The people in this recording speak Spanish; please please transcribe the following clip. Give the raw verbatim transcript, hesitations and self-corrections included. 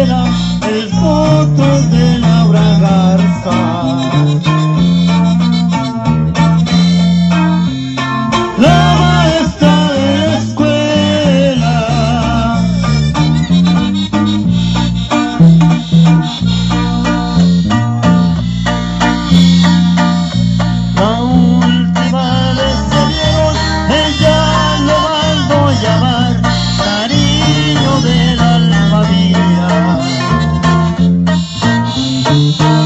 será el voto de Laura Garza. La maestra de la escuela, la última vez se vieron, ella lo mandó a llamar cariño del alma mía.